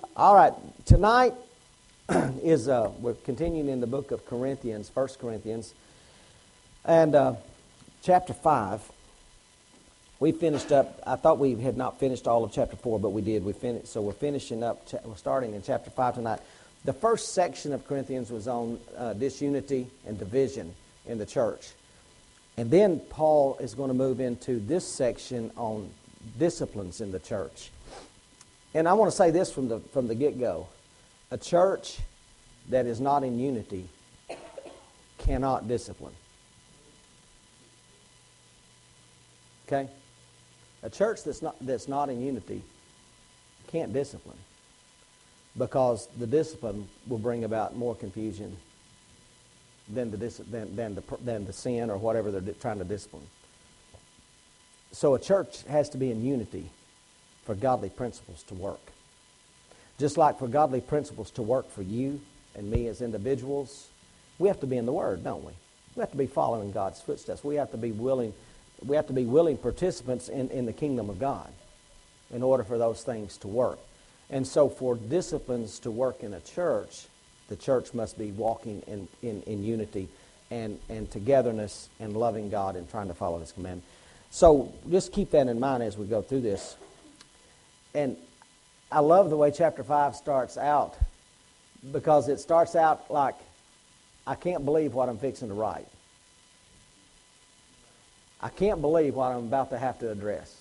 All right, tonight is we're continuing in the book of Corinthians, 1 Corinthians, and chapter 5. We finished up. I thought we had not finished all of chapter 4, but we did. We finished, so we're finishing up. We're starting in chapter 5 tonight. The first section of Corinthians was on disunity and division in the church, and then Paul is going to move into this section on disciplines in the church. And I want to say this from the get-go. A church that is not in unity cannot discipline. Okay? A church that's not in unity can't discipline, because the discipline will bring about more confusion than the sin or whatever they're trying to discipline. So a church has to be in unity for godly principles to work. Just like for godly principles to work for you and me as individuals, we have to be in the Word, don't we? We have to be following God's footsteps. We have to be willing participants in the kingdom of God in order for those things to work. And so for disciplines to work in a church, the church must be walking in unity and togetherness and loving God and trying to follow His commandment. So just keep that in mind as we go through this. And I love the way chapter 5 starts out, because it starts out like, I can't believe what I'm fixing to write. I can't believe what I'm about to have to address.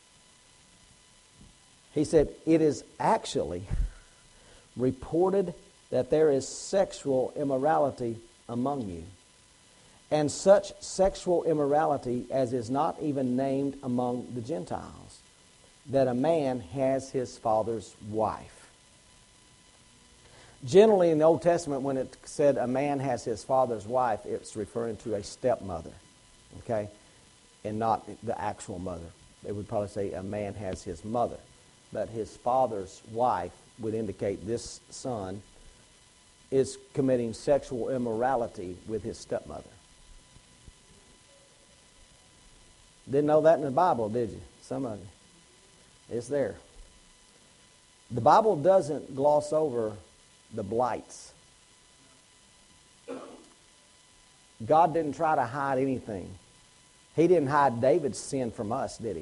He said, it is actually reported that there is sexual immorality among you, and such sexual immorality as is not even named among the Gentiles, that a man has his father's wife. Generally in the Old Testament, when it said a man has his father's wife, it's referring to a stepmother, okay, and not the actual mother. They would probably say a man has his mother, but his father's wife would indicate this son is committing sexual immorality with his stepmother. Didn't know that in the Bible, did you? Some of you. It's there. The Bible doesn't gloss over the blights. God didn't try to hide anything. He didn't hide David's sin from us, did He?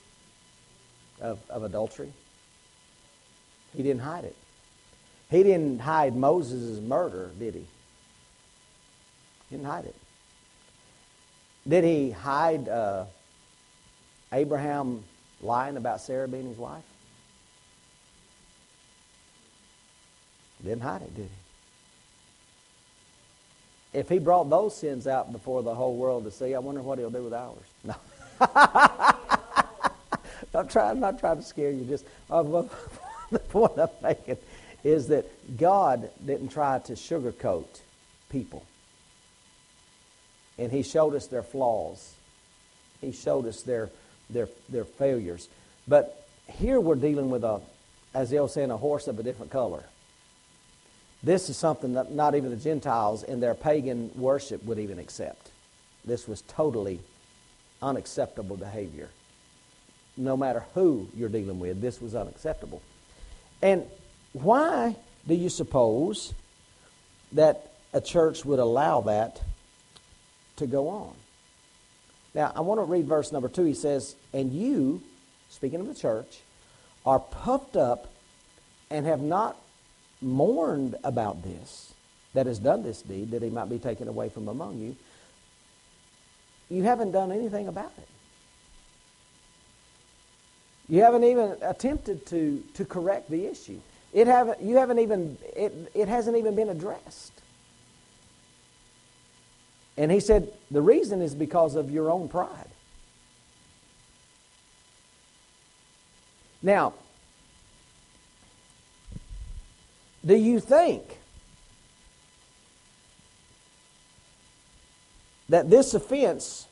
Of adultery. He didn't hide it. He didn't hide Moses' murder, did He? He didn't hide it. Did He hide Abraham lying about Sarah being his wife? Didn't hide it, did He? If He brought those sins out before the whole world to see, I wonder what He'll do with ours. No. I'm not trying to scare you. Just the point I'm making is that God didn't try to sugarcoat people. And He showed us their flaws. He showed us their failures. But here we're dealing with, as the old saying, a horse of a different color. This is something that not even the Gentiles in their pagan worship would even accept. This was totally unacceptable behavior. No matter who you're dealing with, this was unacceptable. And why do you suppose that a church would allow that to go on? Now, I want to read verse number 2. He says, and you, speaking of the church, are puffed up and have not mourned about this, that has done this deed, that he might be taken away from among you. You haven't done anything about it. You haven't even attempted to correct the issue. It hasn't even been addressed. And he said, the reason is because of your own pride. Now, do you think that this offense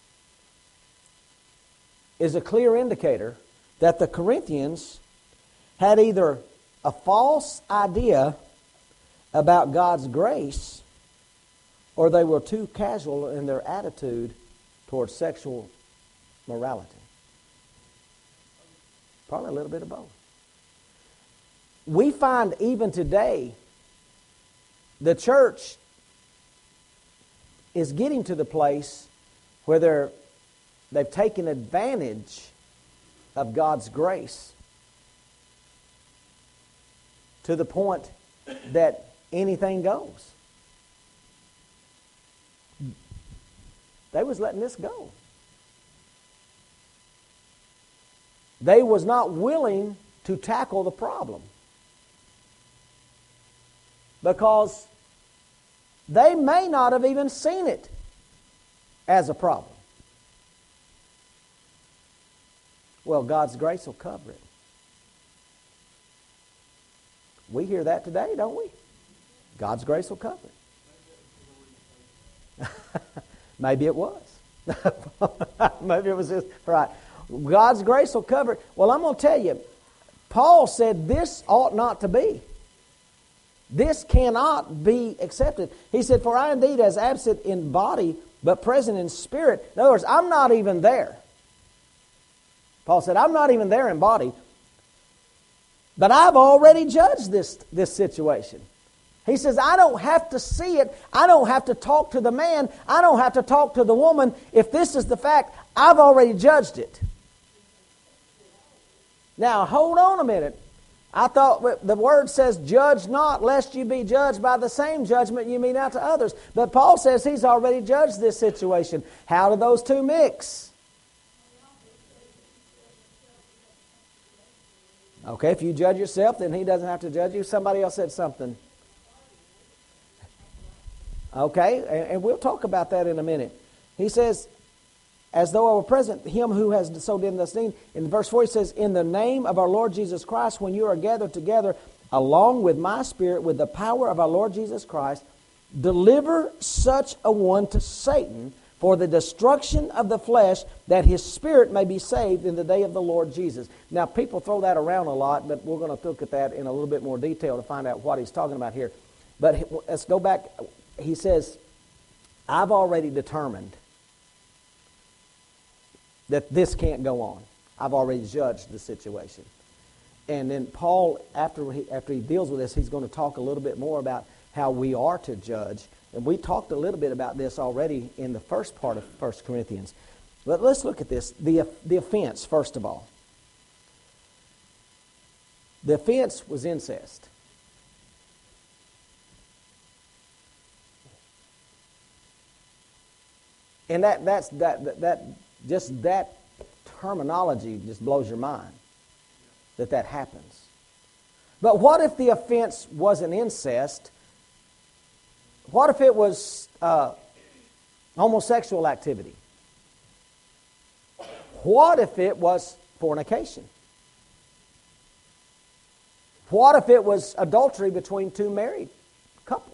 is a clear indicator that the Corinthians had either a false idea about God's grace, or they were too casual in their attitude towards sexual morality? Probably a little bit of both. we find even today the church is getting to the place where they've taken advantage of God's grace to the point that anything goes. They was letting this go. They was not willing to tackle the problem because they may not have even seen it as a problem. Well, God's grace will cover it. We hear that today, don't we? God's grace will cover it. Maybe it was. Maybe it was just, right. God's grace will cover it. Well, I'm going to tell you, Paul said this ought not to be. This cannot be accepted. He said, for I indeed as absent in body, but present in spirit. In other words, I'm not even there. Paul said, I'm not even there in body, but I've already judged this situation. He says, I don't have to see it. I don't have to talk to the man. I don't have to talk to the woman. If this is the fact, I've already judged it. Now, hold on a minute. I thought the word says, judge not, lest you be judged by the same judgment you mete out to others. But Paul says he's already judged this situation. How do those two mix? Okay, if you judge yourself, then he doesn't have to judge you. Somebody else said something. Okay, and we'll talk about that in a minute. He says, as though I were present, him who has so did thus thing. In verse 4 he says, in the name of our Lord Jesus Christ, when you are gathered together, along with my spirit, with the power of our Lord Jesus Christ, deliver such a one to Satan for the destruction of the flesh, that his spirit may be saved in the day of the Lord Jesus. Now, people throw that around a lot, but we're going to look at that in a little bit more detail to find out what he's talking about here. But let's go back. He says, I've already determined that this can't go on. I've already judged the situation. And then Paul, after he deals with this, he's going to talk a little bit more about how we are to judge. And we talked a little bit about this already in the first part of 1 Corinthians. But let's look at this. The offense, first of all. The offense was incest. And that terminology just blows your mind that happens. But what if the offense wasn't incest? What if it was homosexual activity? What if it was fornication? What if it was adultery between two married couples?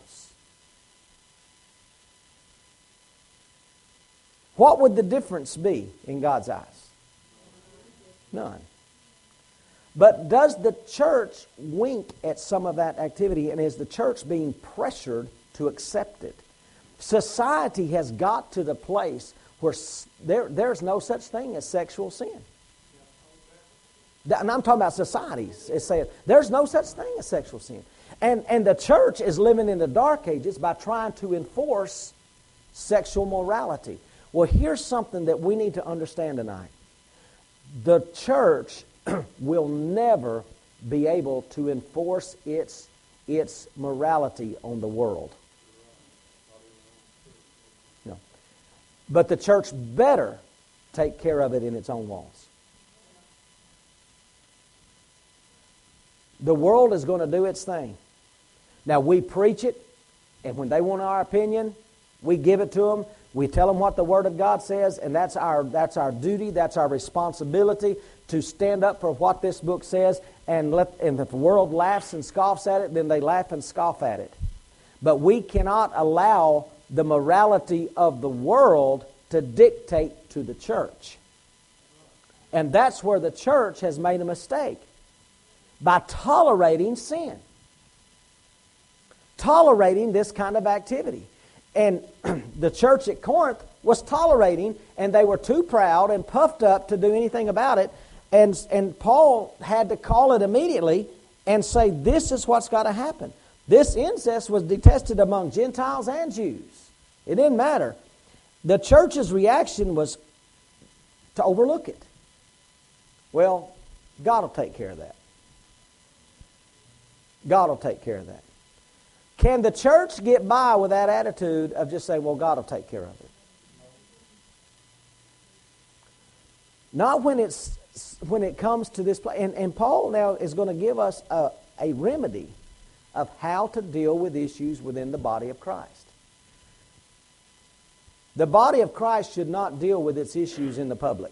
What would the difference be in God's eyes? None. But does the church wink at some of that activity, and is the church being pressured to accept it? Society has got to the place where there's no such thing as sexual sin. And I'm talking about societies. It's saying there's no such thing as sexual sin. And the church is living in the dark ages by trying to enforce sexual morality. Well, here's something that we need to understand tonight. The church will never be able to enforce its morality on the world. No. But the church better take care of it in its own walls. The world is going to do its thing. Now, we preach it, and when they want our opinion, we give it to them. We tell them what the Word of God says, and that's our duty, that's our responsibility to stand up for what this book says. And if the world laughs and scoffs at it, then they laugh and scoff at it. But we cannot allow the morality of the world to dictate to the church. And that's where the church has made a mistake, by tolerating sin. Tolerating this kind of activity. And the church at Corinth was tolerating, and they were too proud and puffed up to do anything about it. And Paul had to call it immediately and say this is what's got to happen. This incest was detested among Gentiles and Jews. It didn't matter. The church's reaction was to overlook it. Well, God will take care of that. God will take care of that. Can the church get by with that attitude of just saying, well, God will take care of it? Not when it comes to this place. And Paul now is going to give us a remedy of how to deal with issues within the body of Christ. The body of Christ should not deal with its issues in the public.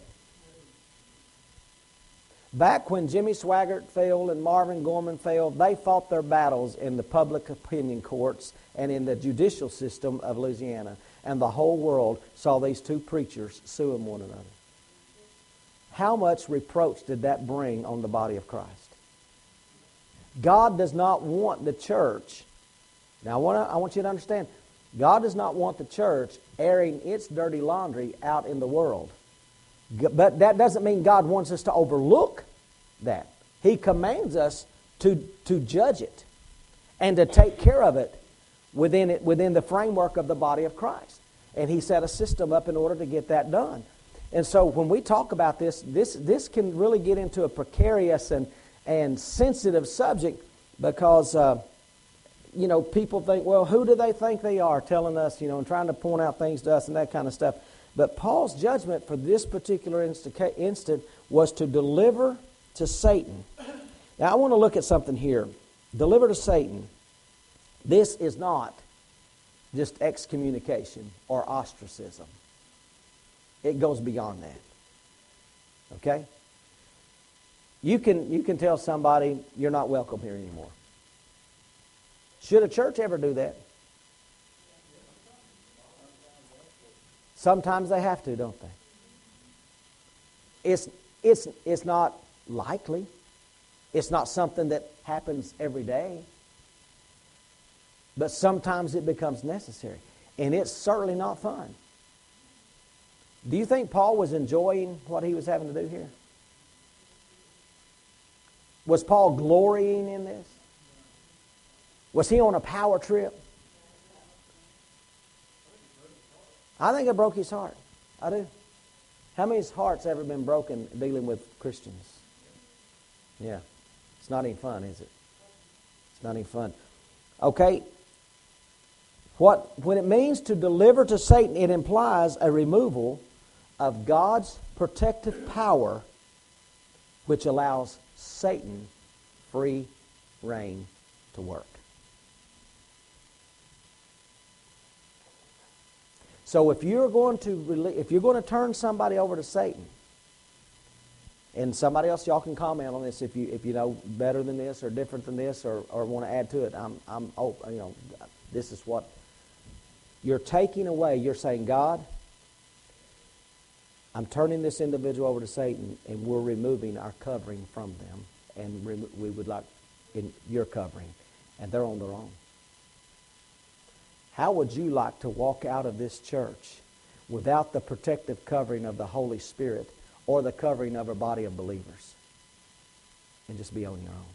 Back when Jimmy Swaggart failed and Marvin Gorman failed, they fought their battles in the public opinion courts and in the judicial system of Louisiana. And the whole world saw these two preachers suing one another. How much reproach did that bring on the body of Christ? God does not want the church. Now I want you to understand, God does not want the church airing its dirty laundry out in the world. But that doesn't mean God wants us to overlook that. He commands us to judge it and to take care of it within the framework of the body of Christ. And He set a system up in order to get that done. And so when we talk about this can really get into a precarious and sensitive subject because, people think, well, who do they think they are telling us, and trying to point out things to us and that kind of stuff. But Paul's judgment for this particular instant was to deliver to Satan. Now, I want to look at something here. Deliver to Satan. This is not just excommunication or ostracism. It goes beyond that. Okay? You can tell somebody you're not welcome here anymore. Should a church ever do that? Sometimes they have to, don't they? It's not likely. It's not something that happens every day. But sometimes it becomes necessary. And it's certainly not fun. Do you think Paul was enjoying what he was having to do here? Was Paul glorying in this? Was he on a power trip? I think it broke his heart. I do. How many hearts ever been broken dealing with Christians? Yeah. It's not any fun, is it? It's not any fun. Okay. When it means to deliver to Satan, it implies a removal of God's protective power, which allows Satan free reign to work. So if you're going to turn somebody over to Satan, and somebody else, y'all can comment on this if you know better than this or different than this or want to add to it. This is what you're taking away. You're saying, God, I'm turning this individual over to Satan, and we're removing our covering from them, and we would like in your covering, and they're on their own. How would you like to walk out of this church without the protective covering of the Holy Spirit or the covering of a body of believers and just be on your own?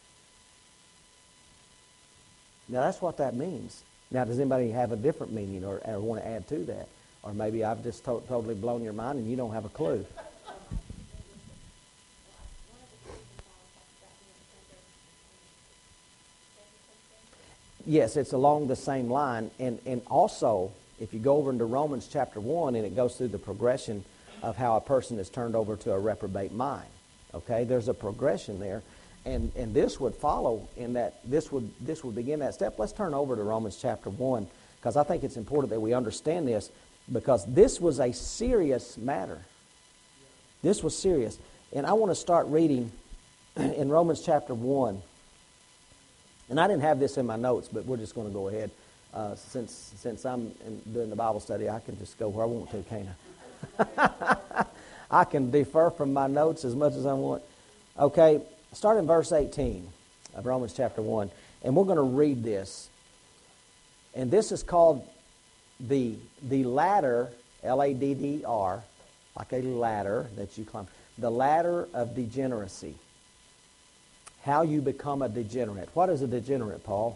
Now, that's what that means. Now, does anybody have a different meaning or want to add to that? Or maybe I've just totally blown your mind and you don't have a clue. Yes, it's along the same line. And also, if you go over into Romans chapter 1, and it goes through the progression of how a person is turned over to a reprobate mind. Okay, there's a progression there. And this would follow in that, this would begin that step. Let's turn over to Romans chapter 1, because I think it's important that we understand this, because this was a serious matter. This was serious. And I want to start reading in Romans chapter 1. And I didn't have this in my notes, but we're just going to go ahead. Since I'm doing the Bible study, I can just go where I want to, can't I? I can defer from my notes as much as I want. Okay, start in verse 18 of Romans chapter 1. And we're going to read this. And this is called the ladder, L-A-D-D-R, like a ladder that you climb. The ladder of degeneracy. how you become a degenerate. What is a degenerate, Paul?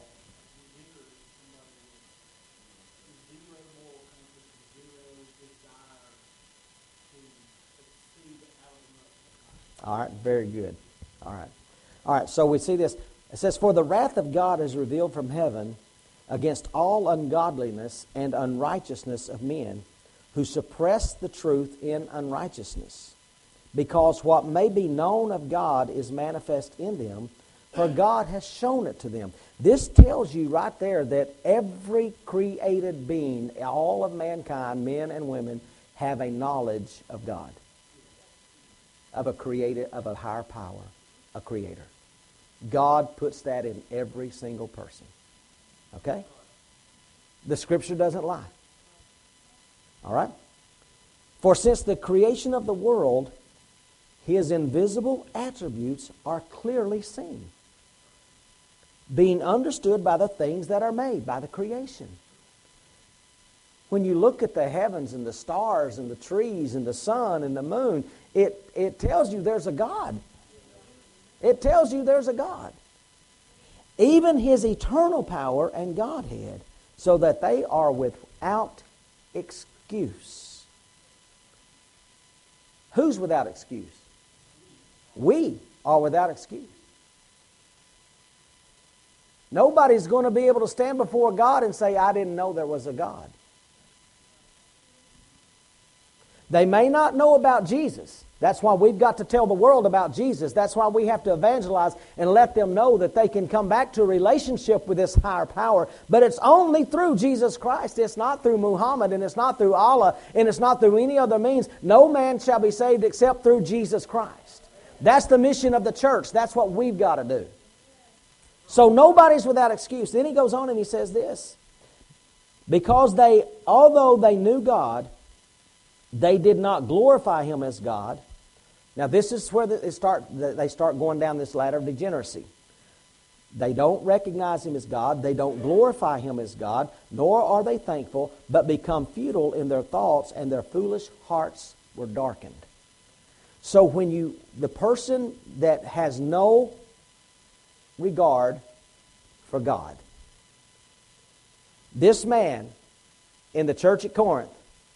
All right, very good. All right, so we see this. It says, "For the wrath of God is revealed from heaven against all ungodliness and unrighteousness of men, who suppress the truth in unrighteousness. Because what may be known of God is manifest in them, for God has shown it to them." This tells you right there that every created being, all of mankind, men and women, have a knowledge of God, of a higher power, a creator. God puts that in every single person. Okay? The Scripture doesn't lie. All right? "For since the creation of the world, His invisible attributes are clearly seen, being understood by the things that are made," by the creation. When you look at the heavens and the stars and the trees and the sun and the moon, it tells you there's a God. It tells you there's a God. Even His eternal power and Godhead, so that they are without excuse. Who's without excuse? We are without excuse. Nobody's going to be able to stand before God and say, "I didn't know there was a God." They may not know about Jesus. That's why we've got to tell the world about Jesus. That's why we have to evangelize and let them know that they can come back to a relationship with this higher power. But it's only through Jesus Christ. It's not through Muhammad, and it's not through Allah, and it's not through any other means. No man shall be saved except through Jesus Christ. That's the mission of the church. That's what we've got to do. So nobody's without excuse. Then he goes on and he says this: "Because although they knew God, they did not glorify Him as God." Now this is where they start going down this ladder of degeneracy. They don't recognize Him as God. They don't glorify Him as God, nor are they thankful, but become futile in their thoughts, and their foolish hearts were darkened. So when the person that has no regard for God, this man in the church at Corinth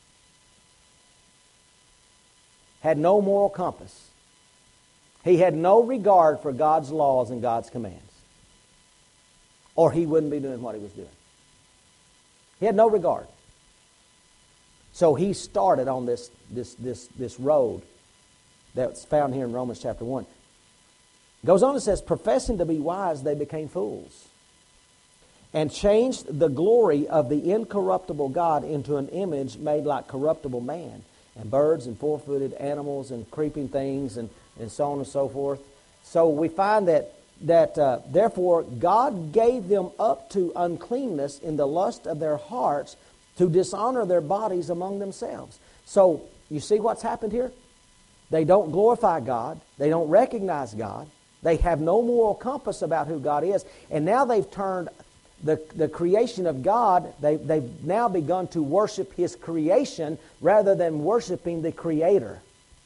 had no moral compass. He had no regard for God's laws and God's commands, or he wouldn't be doing what he was doing. He had no regard. So he started on this road that's found here in Romans chapter 1. Goes on and says, "Professing to be wise, they became fools, and changed the glory of the incorruptible God into an image made like corruptible man, and birds and four-footed animals and creeping things and so on and so forth." So we find that therefore God gave them up to uncleanness in the lust of their hearts, to dishonor their bodies among themselves. So you see what's happened here? They don't glorify God. They don't recognize God. They have no moral compass about who God is. And now they've turned the creation of God, they've now begun to worship His creation rather than worshiping the Creator.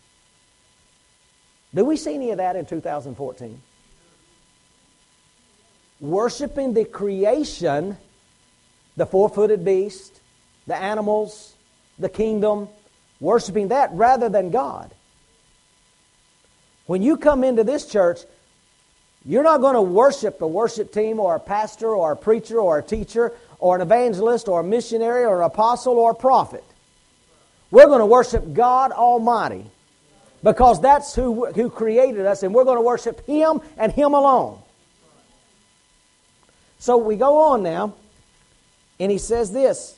Do we see any of that in 2014? Worshiping the creation, the four-footed beast, the animals, the kingdom, worshiping that rather than God. When you come into this church, you're not going to worship a worship team or a pastor or a preacher or a teacher or an evangelist or a missionary or an apostle or a prophet. We're going to worship God Almighty, because that's who created us, and we're going to worship Him and Him alone. So we go on now, and he says this.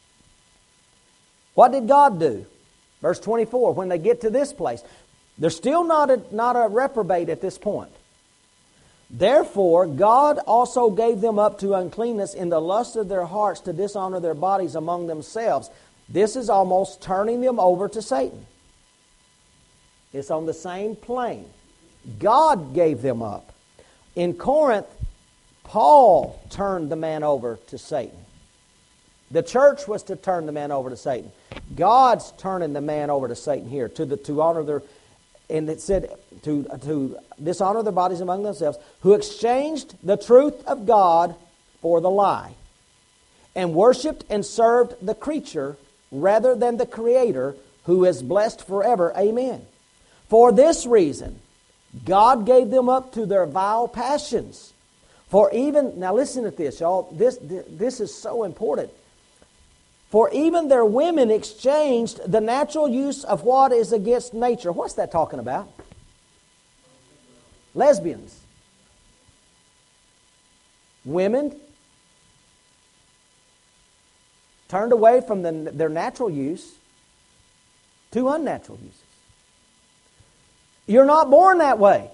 What did God do? Verse 24, when they get to this place, they're still not a reprobate at this point. "Therefore God also gave them up to uncleanness in the lust of their hearts, to dishonor their bodies among themselves." This is almost turning them over to Satan. It's on the same plane. God gave them up. In Corinth, Paul turned the man over to Satan. The church was to turn the man over to Satan. God's turning the man over to Satan here, to honor their. and it said to dishonor their bodies among themselves, who exchanged the truth of God for the lie, and worshipped and served the creature rather than the Creator, who is blessed forever. Amen. For this reason, God gave them up to their vile passions. For even, now listen to this, y'all. This is so important. For even their women exchanged the natural use of what is against nature. What's that talking about? Lesbians. Women turned away from their natural use to unnatural uses. You're not born that way.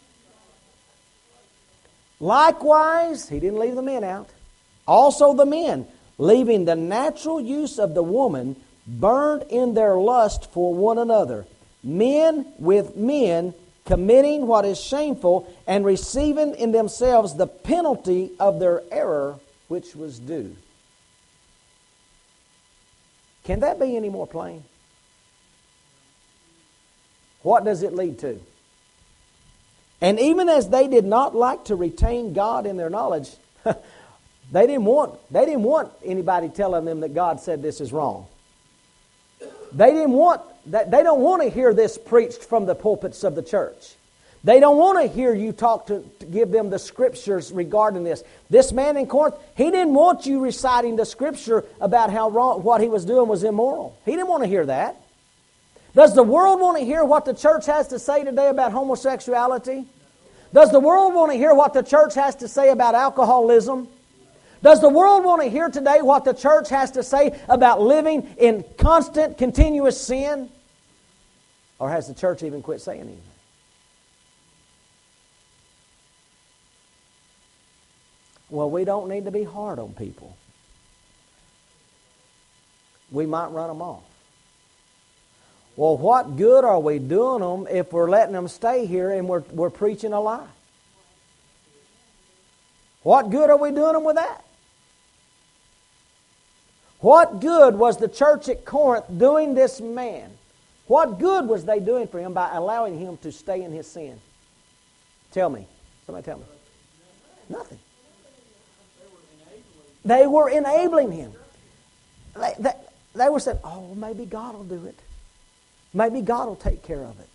Likewise, he didn't leave the men out. Also the men, leaving the natural use of the woman, burned in their lust for one another. Men with men, committing what is shameful, and receiving in themselves the penalty of their error, which was due. Can that be any more plain? What does it lead to? And even as they did not like to retain God in their knowledge, they didn't want anybody telling them that God said this is wrong. They don't want to hear this preached from the pulpits of the church. They don't want to hear you talk to give them the scriptures regarding this. This man in Corinth, he didn't want you reciting the scripture about how wrong what he was doing was immoral. He didn't want to hear that. Does the world want to hear what the church has to say today about homosexuality? Does the world want to hear what the church has to say about alcoholism? Does the world want to hear today what the church has to say about living in constant, continuous sin? Or has the church even quit saying anything? Well, we don't need to be hard on people. We might run them off. Well, what good are we doing them if we're letting them stay here and we're preaching a lie? What good are we doing them with that? What good was the church at Corinth doing this man? What good was they doing for him by allowing him to stay in his sin? Tell me. Somebody tell me. Nothing. They were enabling him. They were saying, oh, maybe God will do it. Maybe God will take care of it.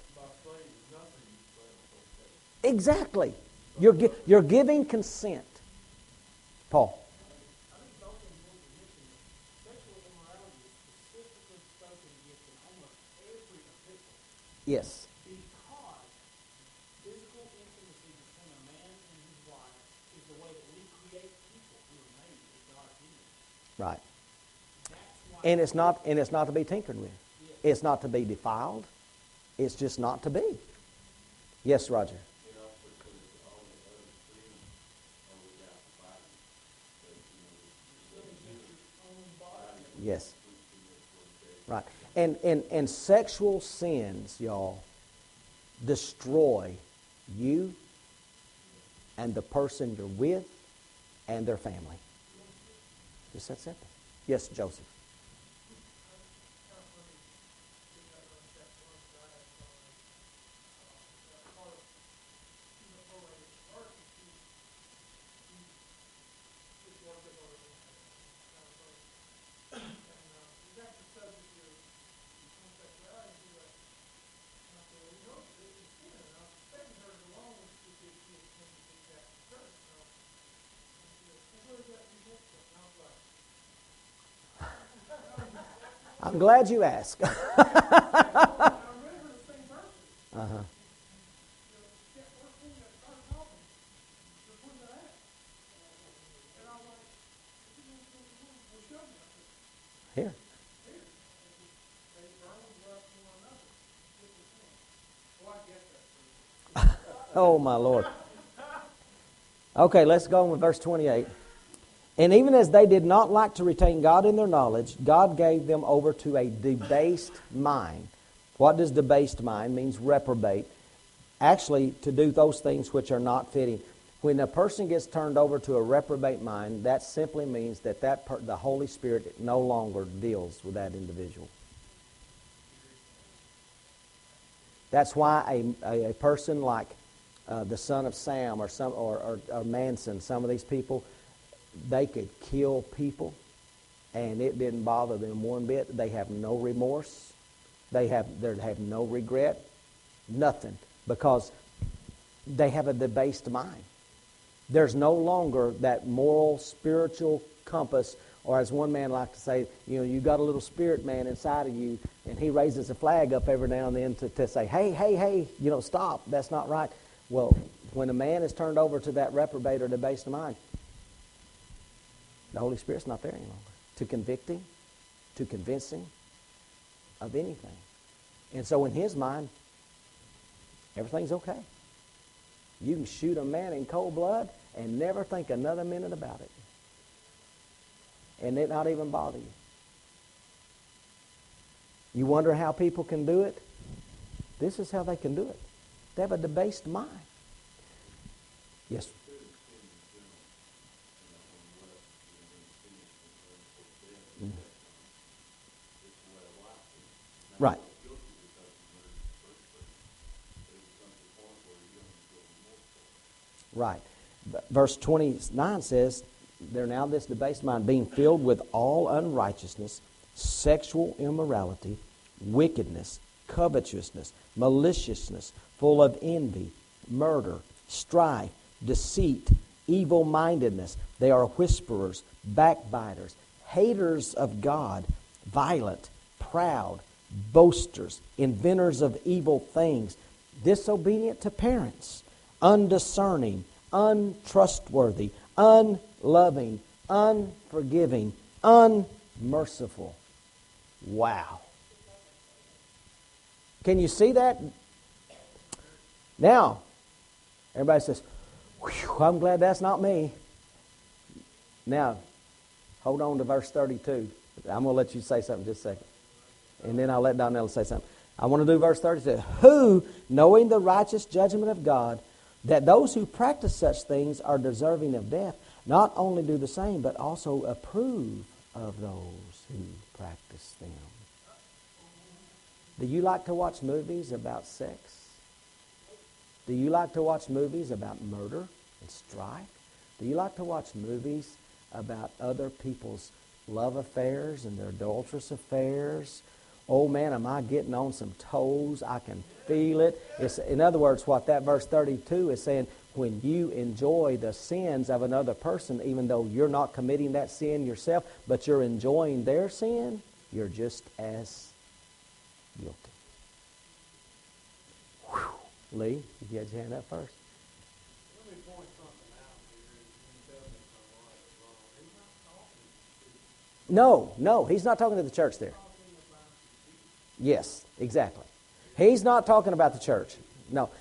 Exactly. You're giving consent. Paul. Yes. Because physical intimacy between a man and his wife is the way that we create people who are made in God's image. Right. And it's not to be tinkered with. It's not to be defiled. It's just not to be. Yes, Roger. Yes. Right. And sexual sins, y'all, destroy you and the person you're with and their family. Just that simple. Yes, Joseph. I'm glad you asked. Uh-huh. Here. Oh, my Lord. Okay, let's go on with verse 28. And even as they did not like to retain God in their knowledge, God gave them over to a debased mind. What does debased mind? Means reprobate. Actually, to do those things which are not fitting. When a person gets turned over to a reprobate mind, that simply means that the Holy Spirit no longer deals with that individual. That's why a person like the son of Sam or Manson, some of these people, they could kill people, and it didn't bother them one bit. They have no remorse. They have no regret, nothing, because they have a debased mind. There's no longer that moral, spiritual compass, or as one man liked to say, you got a little spirit man inside of you, and he raises a flag up every now and then to say, hey, stop, that's not right. Well, when a man is turned over to that reprobate or debased mind, the Holy Spirit's not there any longer to convict him, to convince him of anything. And so in his mind, everything's okay. You can shoot a man in cold blood and never think another minute about it. And it not even bother you. You wonder how people can do it? This is how they can do it. They have a debased mind. Yes. Mm. Right. Right. Verse 29 says, they're now this debased mind, being filled with all unrighteousness, sexual immorality, wickedness, covetousness, maliciousness, full of envy, murder, strife, deceit, evil-mindedness. They are whisperers, backbiters, haters of God, violent, proud, boasters, inventors of evil things, disobedient to parents, undiscerning, untrustworthy, unloving, unforgiving, unmerciful. Wow. Can you see that? Now, everybody says, I'm glad that's not me. Now, hold on to verse 32. I'm going to let you say something just a second. And then I'll let Donnell say something. I want to do verse 32. Who, knowing the righteous judgment of God, that those who practice such things are deserving of death, not only do the same, but also approve of those who practice them. Do you like to watch movies about sex? Do you like to watch movies about murder and strife? Do you like to watch movies about other people's love affairs and their adulterous affairs? Oh man, am I getting on some toes? I can feel it. In other words, what that verse 32 is saying, when you enjoy the sins of another person, even though you're not committing that sin yourself, but you're enjoying their sin, you're just as guilty. Whew. Lee, you get your hand up first. Let me point something out here, and you tell me if I'm right or wrong. He's not talking to No, he's not talking to the church there. Yes, exactly. He's not talking about the church. No.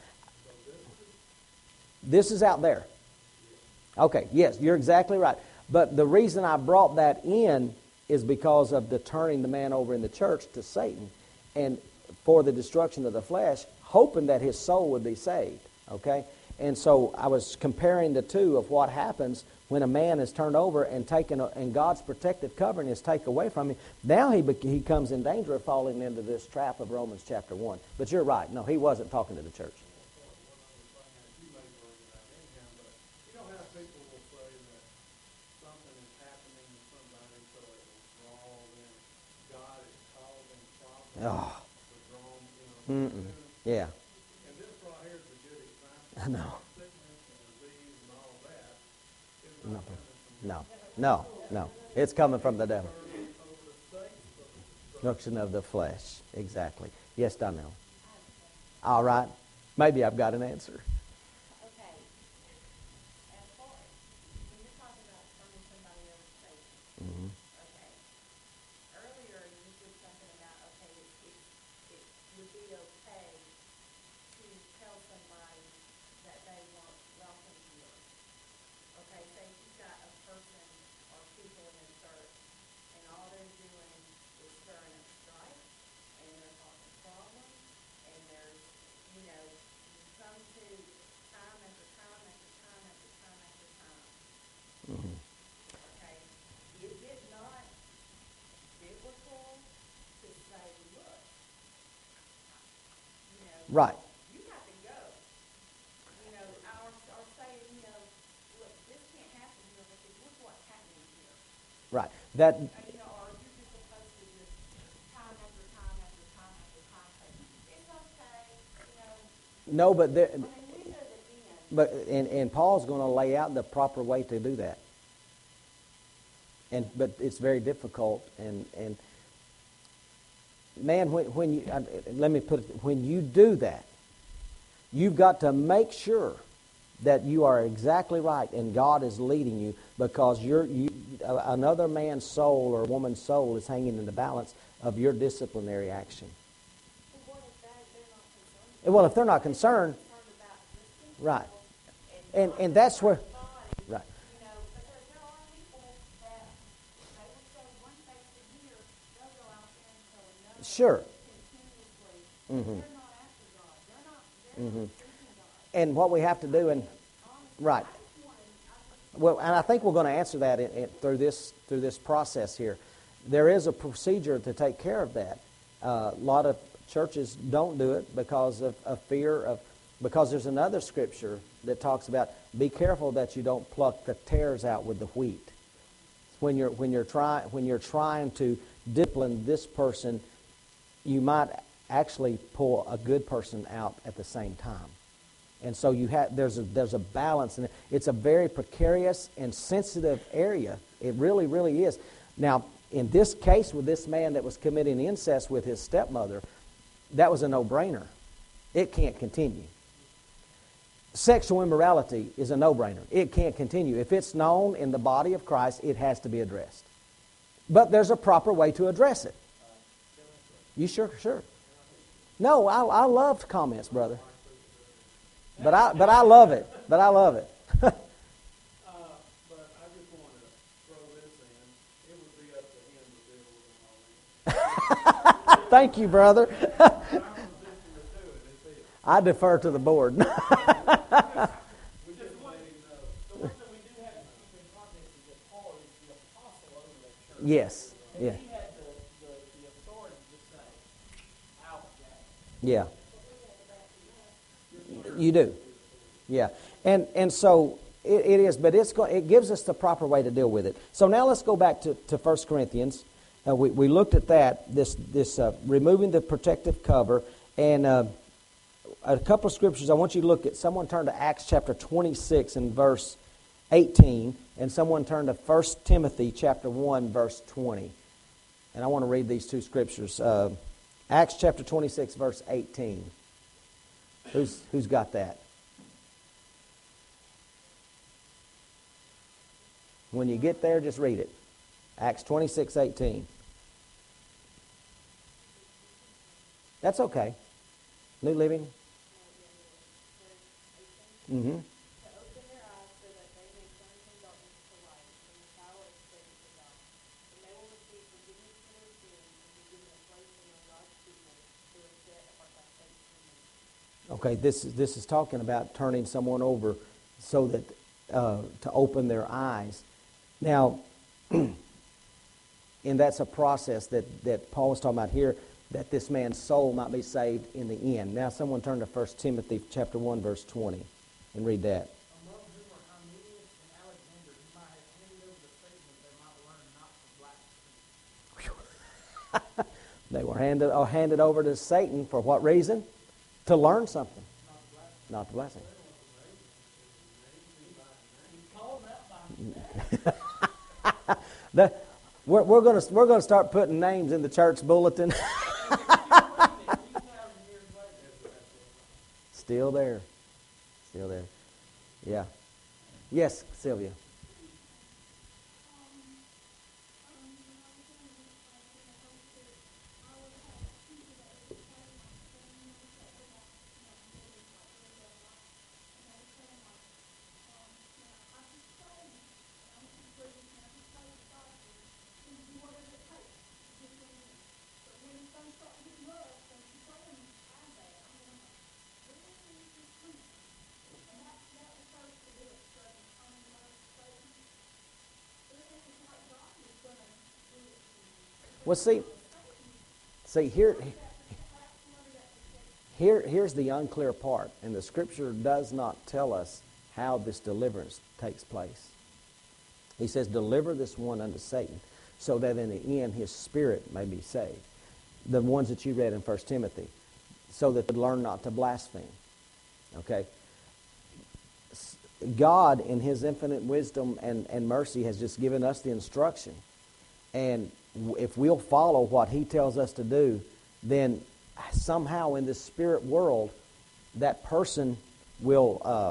This is out there. Okay, yes, you're exactly right. But the reason I brought that in is because of the turning the man over in the church to Satan and for the destruction of the flesh, hoping that his soul would be saved. Okay? And so I was comparing the two of what happens when a man is turned over and taken, and God's protective covering is taken away from him. Now he comes in danger of falling into this trap of Romans chapter 1. But you're right. No, he wasn't talking to the church. You know how people will say that something is happening to somebody so it will draw them. God is causing problems to draw them. Yeah. And this right here is a good example. I know. Sickness and disease and all that is not coming from No. It's coming from the devil. Destruction of the flesh. Exactly. Yes, Donnell. All right. Maybe I've got an answer. Okay. As far as when you're talking about turning somebody over to Satan, Mm-hmm. okay. Earlier you said something about it would be okay to tell somebody that they weren't welcome here. Okay, say you've got a person or people in a church and all they're doing is stirring up strife and they're causing problems and there's, you come to Right. You have to go. You know, or saying, you know, look, this can't happen here because look what's happening here. Right. That You know, or you're just supposed to just time after time after time after time say, it's okay, you know. no, but there, I mean, we know the end. but and Paul's going to lay out the proper way to do that. But it's very difficult, and man, when you let me put it, when you do that, you've got to make sure that you are exactly right and God is leading you, because another man's soul or woman's soul is hanging in the balance of your disciplinary action. Well, what if they're not concerned? Well, if they're not concerned, Concerned about this right, and and that's where, body, right, you know, because there are people that they will say one face to here, they'll go out there and tell another sure. continuously. Mm-hmm. They're not after God. They're not seeking God. And what we have to do, and Honestly, right. I just wanted, Well, and I think we're going to answer that through this process here. There is a procedure to take care of that. A lot of churches don't do it because of fear of, because there's another scripture that talks about be careful that you don't pluck the tares out with the wheat. When you're trying to discipline this person, you might actually pull a good person out at the same time. And so there's a balance, and it's a very precarious and sensitive area. It really, really is. Now, in this case with this man that was committing incest with his stepmother, that was a no-brainer. It can't continue. Sexual immorality is a no-brainer. It can't continue. If it's known in the body of Christ, it has to be addressed. But there's a proper way to address it. You sure? Sure. No, I loved comments, brother. But I love it. But I love it. But I just wanted to throw this in. It would be up to him to deal with all this. Thank you, brother. I'm resisting to do it. It's it. I defer to the board. We just let him know. The one that we do have to keep in context is that Paul is the apostle over that church. Yes. And Yeah. he had the authority to say, out, Jack. Yeah. You do. Yeah. And so it is, but it gives us the proper way to deal with it. So now let's go back to 1 Corinthians. We looked at that, this removing the protective cover, and a couple of scriptures I want you to look at. Someone turn to Acts chapter 26 and verse 18, and someone turn to 1 Timothy chapter 1 verse 20. And I want to read these two scriptures. Acts chapter 26 verse 18. Who's got that? When you get there, just read it. Acts 26:18. That's okay. New Living. Mm-hmm. to open their eyes so that they may turn from darkness to light, from the power of Satan to God. And they will receive forgiveness for their sins and be given a place among God's people who are set apart by faith in me. Okay, this is talking about turning someone over so that to open their eyes. Now, and that's a process that Paul was talking about here, that this man's soul might be saved in the end. Now, someone turn to 1 Timothy chapter 1 verse 20 and read that. Among whom are Hymenaeus and Alexander, whom I have handed over to Satan that they might learn not to blaspheme. They were handed over to Satan for what reason? To learn something. Not to blaspheme. We're going to start putting names in the church bulletin. Still there. Yeah. Yes, Sylvia. Well, see here, Here's the unclear part, and the Scripture does not tell us how this deliverance takes place. He says, deliver this one unto Satan, so that in the end his spirit may be saved. The ones that you read in 1 Timothy, so that they learn not to blaspheme. Okay? God, in His infinite wisdom and mercy, has just given us the instruction. And if we'll follow what He tells us to do, then somehow in this spirit world, that person will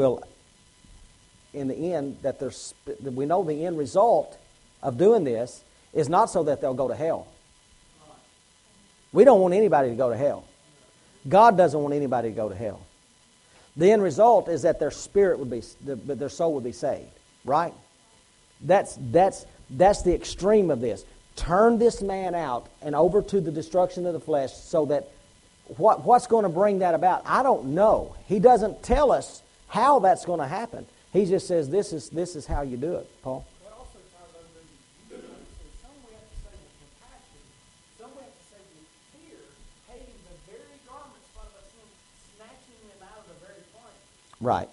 in the end, we know the end result of doing this is not so that they'll go to hell. We don't want anybody to go to hell. God doesn't want anybody to go to hell. The end result is that their spirit would be, their soul would be saved. Right? That's the extreme of this. Turn this man out and over to the destruction of the flesh, so that what's going to bring that about? I don't know. He doesn't tell us how that's going to happen. He just says this is how you do it, Paul. That also ties over into some we have to say with compassion, some we have to say with fear, hating the very garments of our sin, snatching them out of the very flame. Right.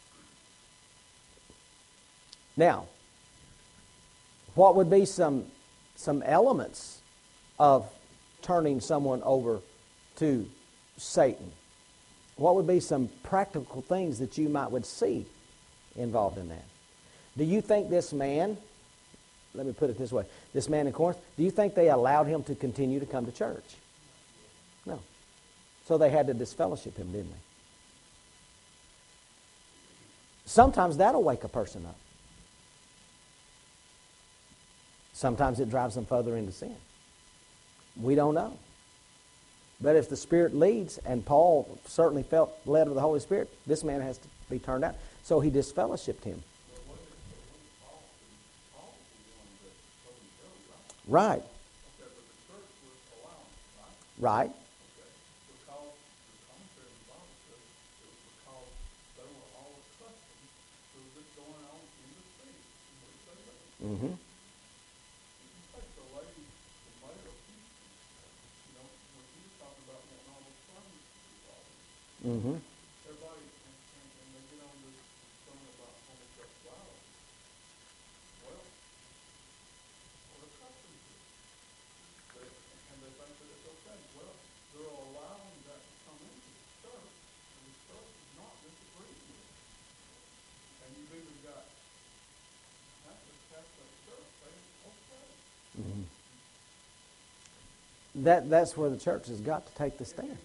Now, what would be some elements of turning someone over to Satan? What would be some practical things that you would see involved in that? Do you think this man, let me put it this way, this man in Corinth, do you think they allowed him to continue to come to church? No. So they had to disfellowship him, didn't they? Sometimes that'll wake a person up. Sometimes it drives them further into sin. We don't know. But if the Spirit leads, and Paul certainly felt led of the Holy Spirit, this man has to be turned out. So he disfellowshipped him. Right. Right. Mm-hmm. Mm-hmm. Everybody, and they get on this concern about homosexuality. Well, what a custom is. And they think that it's okay. Well, they're allowing that to come into the church, and the church is not disagreeing with it. And you've even got Catholic church saying, okay. Mm-hmm. That's where the church has got to take the stand.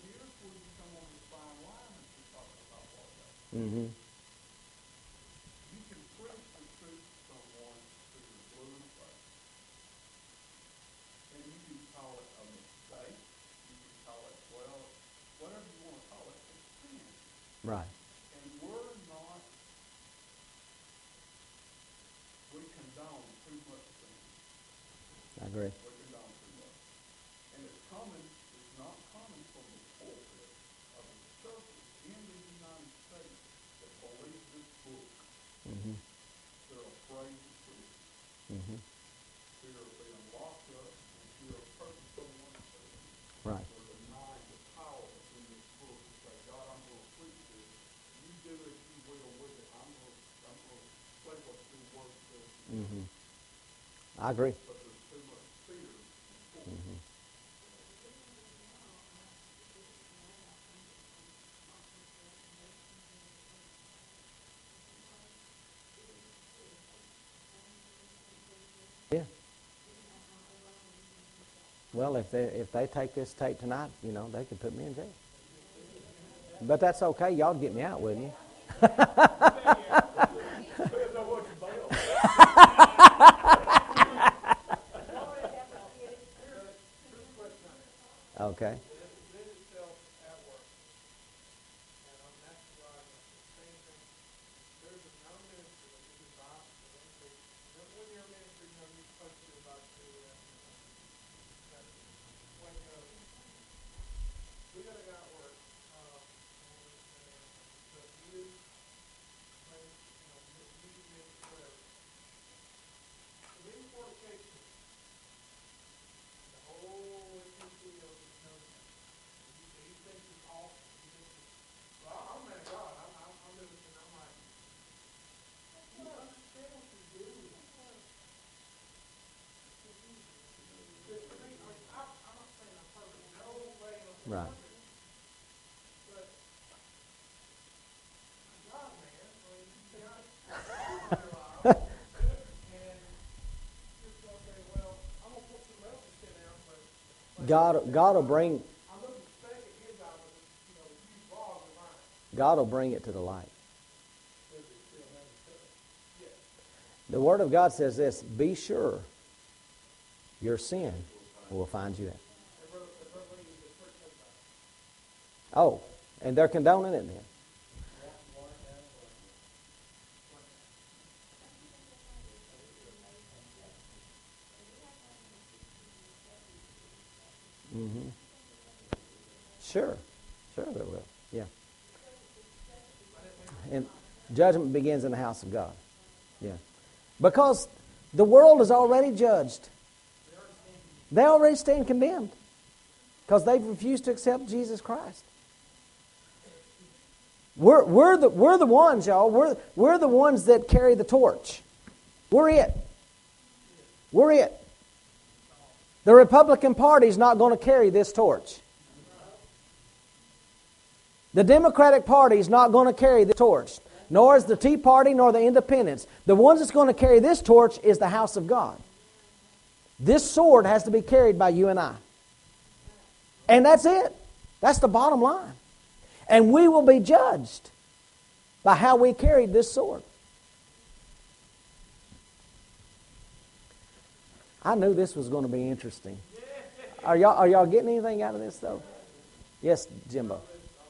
Mm-hmm. You can preach the truth to someone who is blue in the face. And you can call it a mistake. You can call it, well, whatever you want to call it, it's sin. Right. And we condone too much sin. I agree. We condone too much. And it's not coming from the pulpit of the churches in the United States that believe this book. Mm-hmm. They're afraid to preach. Mm-hmm. Fear of being locked up and fear of hurting someone else. Right. They're denying the power that's in this book to say, God, I'm going to preach this. You do as you will with it. I'm going to say what your word says. Mm-hmm. I agree. But there's too much fear. Mm-hmm. Yeah. Well, if they take this tape tonight, they could put me in jail. But that's okay. Y'all'd get me out, wouldn't you? Okay. We got a guy at work, Right. But God, man, I mean, you know, and just gonna say, well, I'm gonna put some else to sit down, but God will bring I'm looking back at his eye with, you know, huge laws of mine. God will bring it to the light. Does it still have a touch? Yes. The Word of God says this: be sure your sin will find you out. Oh, and they're condoning it then. Mm-hmm. Sure they will. Yeah. And judgment begins in the house of God. Yeah. Because the world is already judged. They already stand condemned. Because they've refused to accept Jesus Christ. We're the ones, y'all. We're the ones that carry the torch. We're it. We're it. The Republican Party's not going to carry this torch. The Democratic Party's not going to carry the torch. Nor is the Tea Party nor the Independents. The ones that's going to carry this torch is the house of God. This sword has to be carried by you and I. And that's it. That's the bottom line. And we will be judged by how we carried this sword. I knew this was going to be interesting. Are y'all getting anything out of this, though? Yes, Jimbo.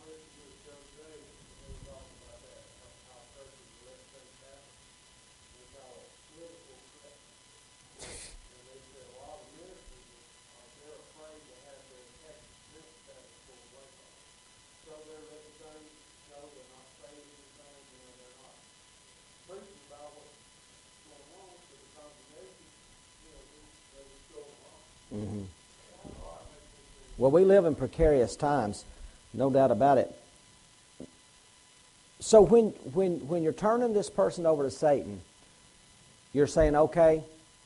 Mm-hmm. Well, we live in precarious times, no doubt about it. So when you're turning this person over to Satan, you're saying, okay,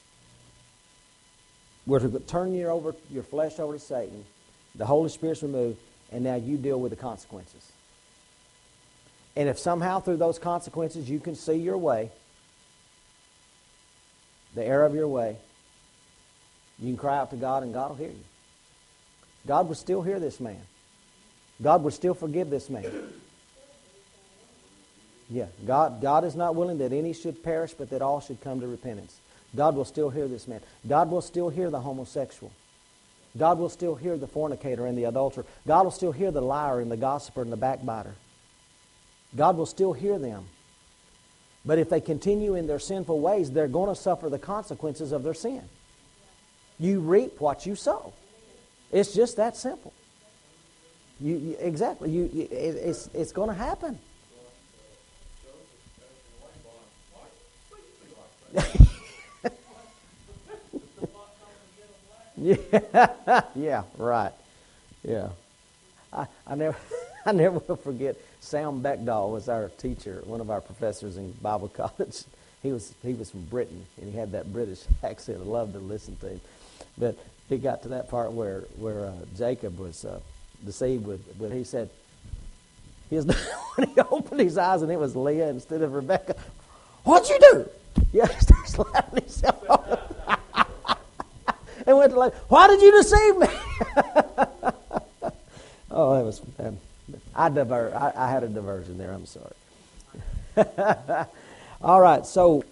we're turning your flesh over to Satan, the Holy Spirit's removed, and now you deal with the consequences. And if somehow through those consequences you can see your way, the error of your way, you can cry out to God and God will hear you. God will still hear this man. God will still forgive this man. Yeah, God is not willing that any should perish, but that all should come to repentance. God will still hear this man. God will still hear the homosexual. God will still hear the fornicator and the adulterer. God will still hear the liar and the gossiper and the backbiter. God will still hear them. But if they continue in their sinful ways, they're going to suffer the consequences of their sin. You reap what you sow. It's just that simple. Exactly. It's going to happen. Yeah, right. Yeah. I never will forget. Sam Beckdahl was our teacher, one of our professors in Bible college. He was from Britain, and he had that British accent. I loved to listen to him. But it got to that part where Jacob was deceived with he said, when he opened his eyes and it was Leah instead of Rebecca, what'd you do? Yeah, he started slapping himself. And went to like, why did you deceive me? Oh, that was I had a diversion there. I'm sorry. All right, so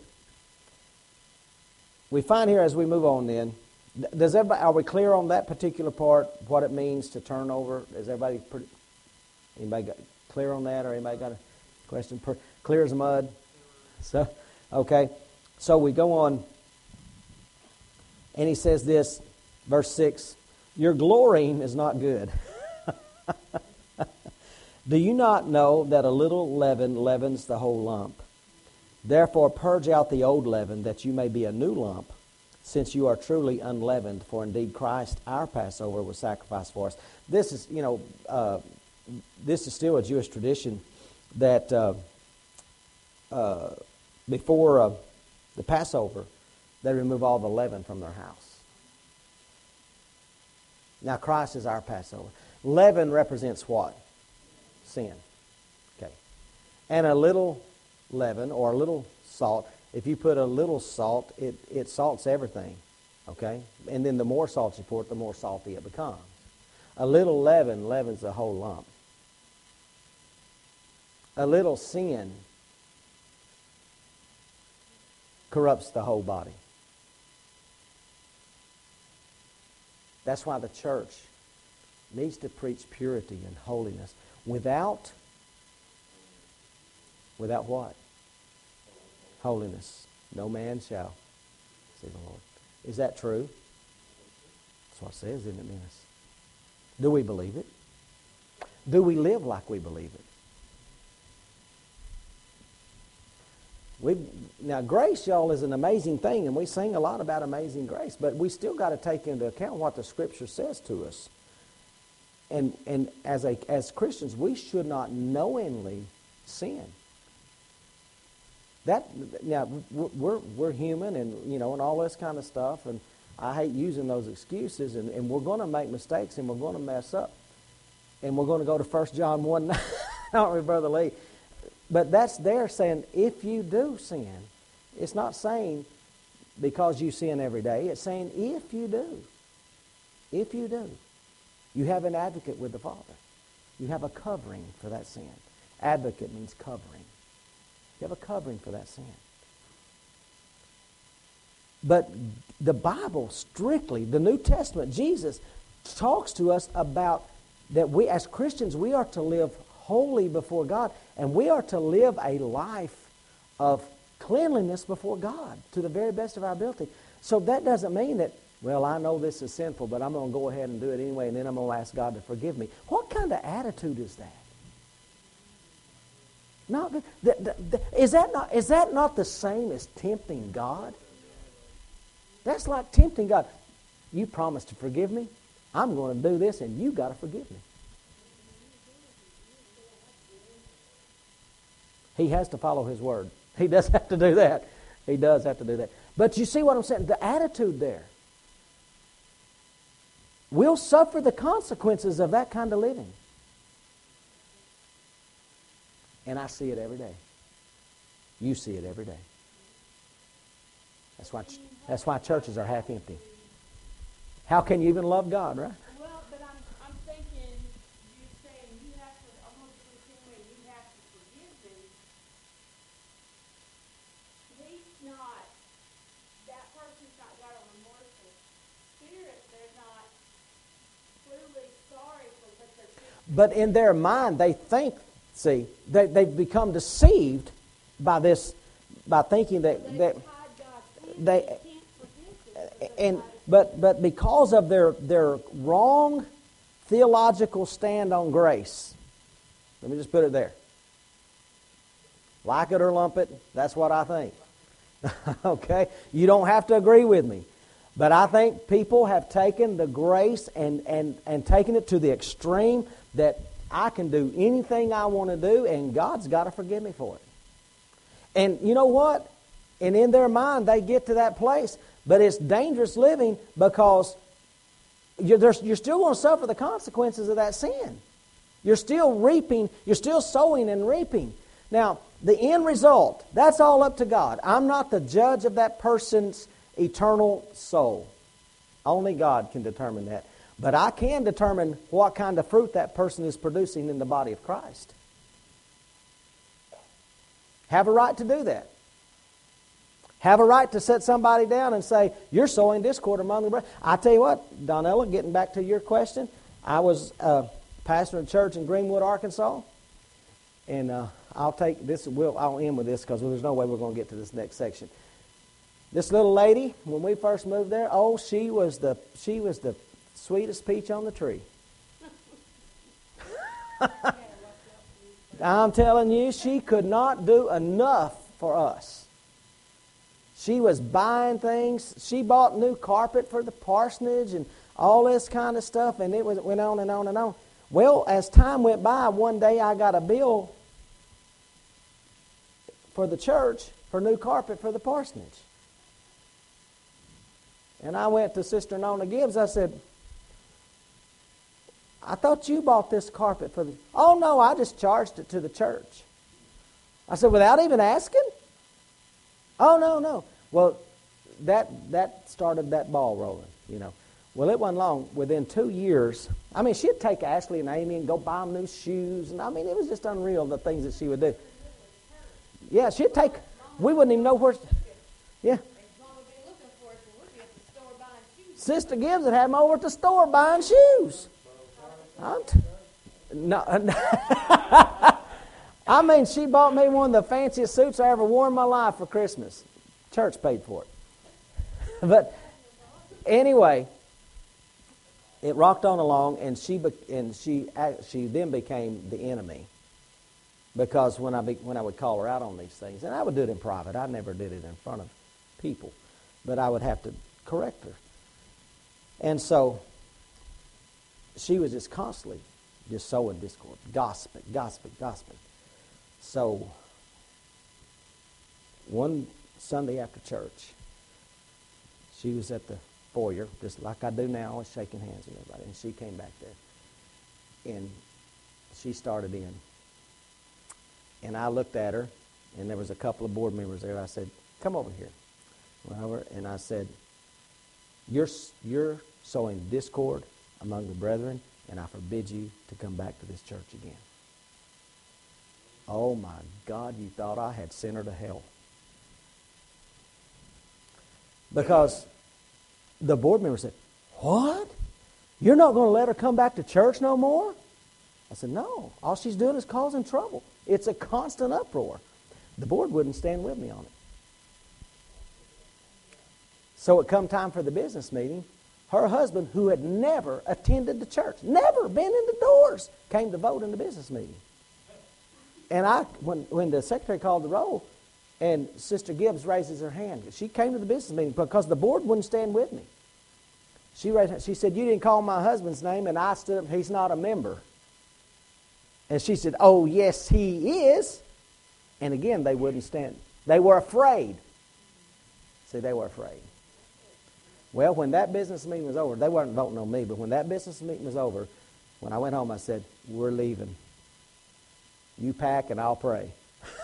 we find here as we move on then, are we clear on that particular part, what it means to turn over? Is anybody clear on that, or anybody got a question? Clear as mud? So, okay. So we go on, and he says this, verse 6, your glorying is not good. Do you not know that a little leaven leavens the whole lump? Therefore purge out the old leaven, that you may be a new lump, since you are truly unleavened. For indeed Christ, our Passover, was sacrificed for us. This is, this is still a Jewish tradition that before the Passover, they remove all the leaven from their house. Now Christ is our Passover. Leaven represents what? Sin. Okay. And a little leaven or a little salt, if you put a little salt, it salts everything. Okay? And then the more salt you pour it, the more salty it becomes. A little leaven leavens the whole lump. A little sin corrupts the whole body. That's why the church needs to preach purity and holiness without what? Holiness. No man shall see the Lord. Is that true? That's what it says, isn't it, Dennis? Do we believe it? Do we live like we believe it? Now, grace, y'all, is an amazing thing, and we sing a lot about amazing grace, but we still got to take into account what the Scripture says to us. And as Christians, we should not knowingly sin. Now, we're human, and and all this kind of stuff, and I hate using those excuses, and we're going to make mistakes, and we're going to mess up, and we're going to go to 1 John 1, aren't we, Brother Lee? But that's there saying if you do sin, it's not saying because you sin every day. It's saying if you do, you have an advocate with the Father. You have a covering for that sin. Advocate means covering. You have a covering for that sin. But the Bible strictly, the New Testament, Jesus talks to us about that we as Christians, we are to live holy before God, and we are to live a life of cleanliness before God to the very best of our ability. So that doesn't mean that, well, I know this is sinful, but I'm going to go ahead and do it anyway, and then I'm going to ask God to forgive me. What kind of attitude is that? No, is that not the same as tempting God? That's like tempting God. You promised to forgive me. I'm going to do this, and you got to forgive me. He has to follow His word. He does have to do that. He does have to do that. But you see what I'm saying? The attitude there. We'll suffer the consequences of that kind of living. And I see it every day. You see it every day. That's why churches are half empty. How can you even love God, right? Well, but I'm thinking, you saying you have to, almost the same way, you have to forgive me. He's not, that person's not got a remorseful spirit. They're not truly sorry for what they're doing. But in their mind, they think, they've become deceived by this, by thinking that but because of their wrong theological stand on grace, let me just put it there. Like it or lump it, that's what I think. Okay? You don't have to agree with me. But I think people have taken the grace and taken it to the extreme that I can do anything I want to do, and God's got to forgive me for it. And you know what? And in their mind, they get to that place. But it's dangerous living because you're still going to suffer the consequences of that sin. You're still reaping. You're still sowing and reaping. Now, the end result, that's all up to God. I'm not the judge of that person's eternal soul. Only God can determine that. But I can determine what kind of fruit that person is producing in the body of Christ. Have a right to do that. Have a right to set somebody down and say, you're sowing discord among the brethren. I tell you what, Donella, getting back to your question, I was pastor of a church in Greenwood, Arkansas, and I'll end with this because there's no way we're going to get to this next section. This little lady, when we first moved there, she was the sweetest peach on the tree. I'm telling you, she could not do enough for us. She was buying things. She bought new carpet for the parsonage and all this kind of stuff, and it went on and on and on. Well, as time went by, one day I got a bill for the church for new carpet for the parsonage. And I went to Sister Nona Gibbs. I said, I thought you bought this carpet for the... Oh, no, I just charged it to the church. I said, without even asking? Oh, no. Well, that started that ball rolling, you know. Well, it wasn't long. Within 2 years, I mean, she'd take Ashley and Amy and go buy them new shoes. And I mean, it was just unreal, the things that she would do. Yeah, she'd take... We wouldn't even know where... Yeah. Sister Gibbs had them over at the store buying shoes. No, I mean, she bought me one of the fanciest suits I ever wore in my life for Christmas. Church paid for it. But anyway, it rocked on along, and she then became the enemy. Because when I would call her out on these things, and I would do it in private, I never did it in front of people, but I would have to correct her. And so she was just constantly just sowing discord, gossiping. So one Sunday after church, she was at the foyer, just like I do now, always shaking hands with everybody, and she came back there. And she started in. And I looked at her, and there was a couple of board members there. I said, come over here. Went over, and I said, you're sowing discord among the brethren, and I forbid you to come back to this church again. Oh, my God, you thought I had sent her to hell. Because the board member said, what? You're not going to let her come back to church no more? I said, no. All she's doing is causing trouble. It's a constant uproar. The board wouldn't stand with me on it. So it come time for the business meeting. Her husband, who had never attended the church, never been in the doors, came to vote in the business meeting. And when the secretary called the roll, and Sister Gibbs raises her hand, she came to the business meeting because the board wouldn't stand with me. She said, you didn't call my husband's name, and I stood up, he's not a member. And she said, oh, yes, he is. And again, they wouldn't stand. They were afraid. See, they were afraid. Well, when that business meeting was over, they weren't voting on me, but when that business meeting was over, when I went home, I said, we're leaving. You pack and I'll pray.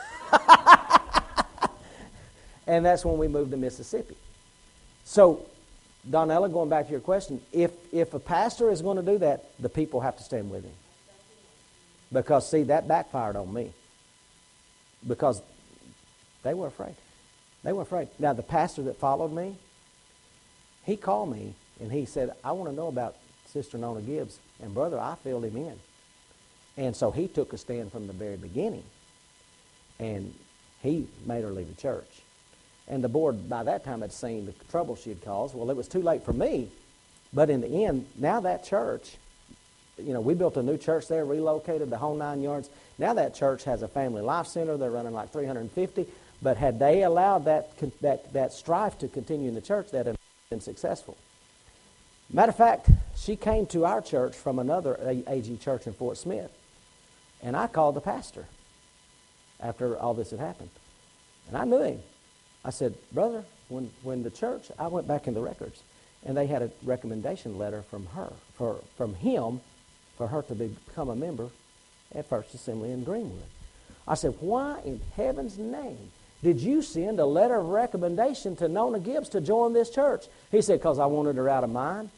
And that's when we moved to Mississippi. So, Donella, going back to your question, if a pastor is going to do that, the people have to stand with him. Because, see, that backfired on me. Because they were afraid. They were afraid. Now, the pastor that followed me, he called me and he said, I want to know about Sister Nona Gibbs. And, brother, I filled him in. And so he took a stand from the very beginning. And he made her leave the church. And the board, by that time, had seen the trouble she had caused. Well, it was too late for me. But in the end, now that church, you know, we built a new church there, relocated the whole 9 yards. Now that church has a family life center. They're running like 350. But had they allowed that strife to continue in the church, that had been successful. Matter of fact, she came to our church from another AG church in Fort Smith. And I called the pastor after all this had happened. And I knew him. I said, brother, when the church, I went back in the records, and they had a recommendation letter from him for her to become a member at First Assembly in Greenwood. I said, why in heaven's name did you send a letter of recommendation to Nona Gibbs to join this church? He said, because I wanted her out of mine.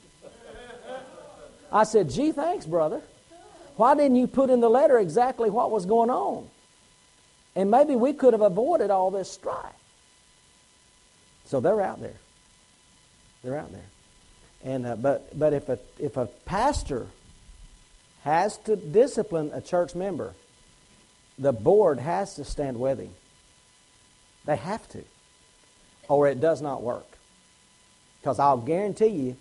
I said, gee, thanks, brother. Why didn't you put in the letter exactly what was going on? And maybe we could have avoided all this strife. So they're out there. They're out there. And but if a pastor has to discipline a church member, the board has to stand with him. They have to. Or it does not work. Because I'll guarantee you,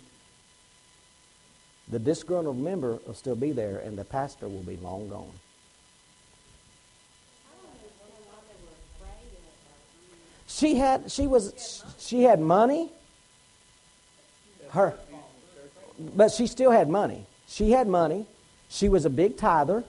the disgruntled member will still be there, and the pastor will be long gone. She had money. But she still had money. She had money. She was a big tither.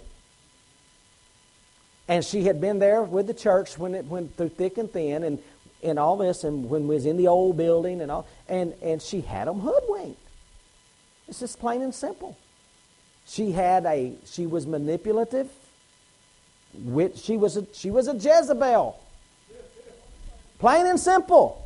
And she had been there with the church when it went through thick and thin and all this, and when we was in the old building and all, and she had them hoodwinked. It's just plain and simple. She was manipulative. She was a Jezebel. Plain and simple.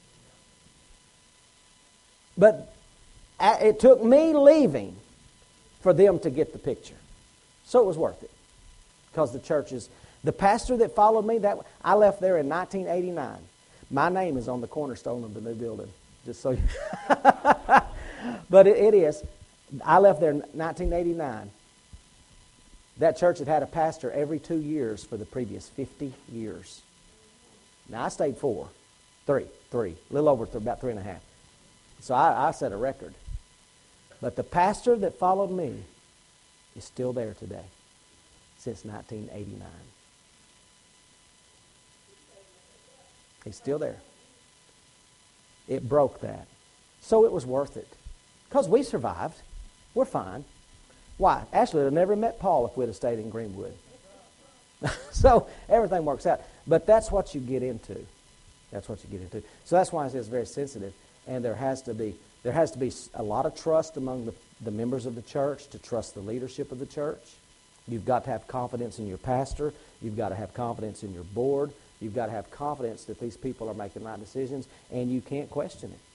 But it took me leaving for them to get the picture. So it was worth it. Because the pastor that followed me, I left there in 1989. My name is on the cornerstone of the new building. Just so you But it is. I left there in 1989. That church had had a pastor every 2 years for the previous 50 years. Now, I stayed three, a little over about 3.5. So I set a record. But the pastor that followed me is still there today, since 1989. He's still there. It broke that. So it was worth it. Because we survived. We're fine. Why? Ashley would have never met Paul if we'd have stayed in Greenwood. So everything works out. But that's what you get into. That's what you get into. So that's why it's very sensitive. And there has to be a lot of trust among the members of the church to trust the leadership of the church. You've got to have confidence in your pastor. You've got to have confidence in your board. You've got to have confidence that these people are making right decisions, and you can't question it.